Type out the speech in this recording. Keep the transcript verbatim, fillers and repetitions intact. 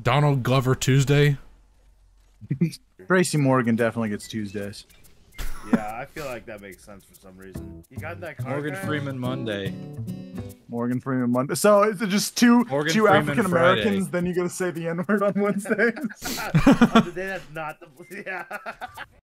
Donald Glover Tuesday. Tracy Morgan definitely gets Tuesdays. Yeah, I feel like that makes sense for some reason. You got that card? Morgan guy? Freeman Monday. Morgan Freeman Monday. So is it just two Morgan two Freeman African Americans? Friday. Then you gotta say the N word on Wednesdays. Oh, the day that's not the yeah.